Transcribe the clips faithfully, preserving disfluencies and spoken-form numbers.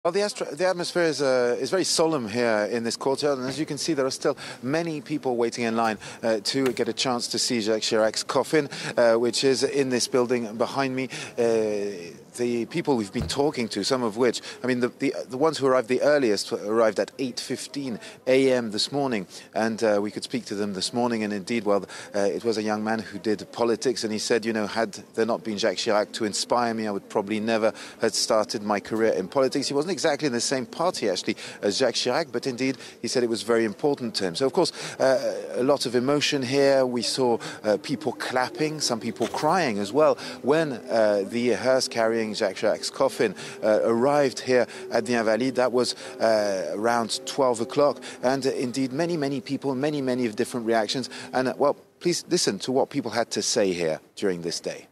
Well, the, astro the atmosphere is, uh, is very solemn here in this courtyard, and as you can see, there are still many people waiting in line uh, to get a chance to see Jacques Chirac's coffin, uh, which is in this building behind me. Uh, the people we've been talking to, some of which, I mean, the, the, the ones who arrived the earliest arrived at eight fifteen a m this morning, and uh, we could speak to them this morning, and indeed, well, uh, it was a young man who did politics, and he said, you know, had there not been Jacques Chirac to inspire me, I would probably never have started my career in politics. He wasn't exactly in the same party, actually, as Jacques Chirac, but indeed, he said it was very important to him. So, of course, uh, a lot of emotion here. We saw uh, people clapping, some people crying as well, when uh, the hearse carrying Jacques Chirac's coffin uh, arrived here at the Invalides. That was uh, around twelve o'clock, and uh, indeed, many, many people, many, many of different reactions. And, uh, well, please listen to what people had to say here during this day.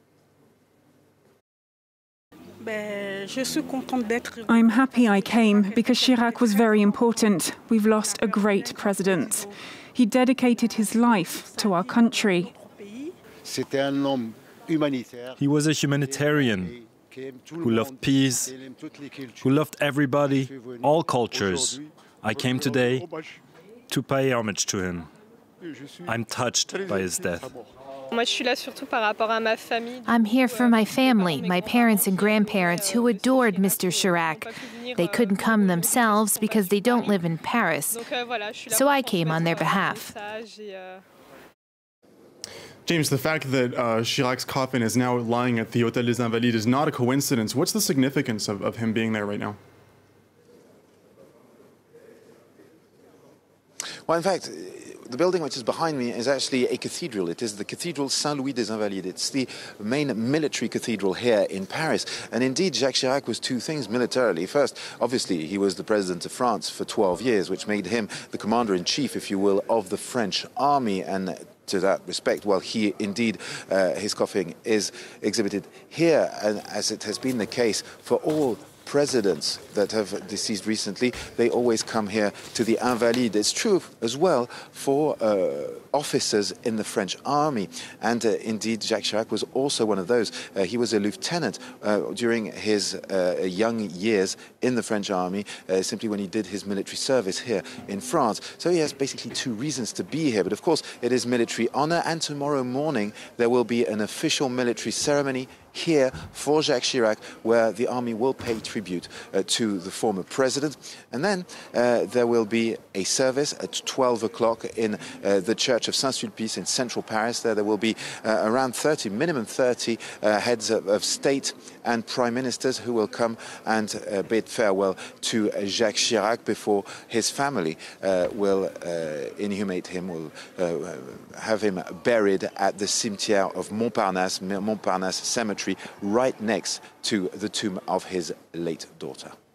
I'm happy I came because Chirac was very important. We've lost a great president. He dedicated his life to our country. He was a humanitarian who loved peace, who loved everybody, all cultures. I came today to pay homage to him. I'm touched by his death. I'm here for my family, my parents and grandparents who adored Mister Chirac. They couldn't come themselves because they don't live in Paris, so I came on their behalf. James, the fact that uh, Chirac's coffin is now lying at the Hôtel des Invalides is not a coincidence. What's the significance of, of him being there right now? Well, in fact, the building which is behind me is actually a cathedral. It is the Cathedral Saint-Louis des Invalides. It's the main military cathedral here in Paris. And indeed, Jacques Chirac was two things militarily. First, obviously, he was the president of France for twelve years, which made him the commander-in-chief, if you will, of the French army. And to that respect, well, he indeed, uh, his coffin is exhibited here, and as it has been the case for all presidents that have deceased recently, they always come here to the Invalides. It's true as well for uh, officers in the French army, and uh, indeed Jacques Chirac was also one of those. Uh, he was a lieutenant uh, during his uh, young years in the French army, uh, simply when he did his military service here in France. So he has basically two reasons to be here, but of course it is military honor, and tomorrow morning there will be an official military ceremony here for Jacques Chirac, where the army will pay tribute uh, to the former president. And then uh, there will be a service at twelve o'clock in uh, the Church of Saint-Sulpice in central Paris. There, there will be uh, around thirty, minimum thirty uh, heads of, of state and prime ministers who will come and uh, bid farewell to uh, Jacques Chirac before his family uh, will uh, inhumate him, will uh, have him buried at the cimetière of Montparnasse, Montparnasse Cemetery, right next to the tomb of his late daughter.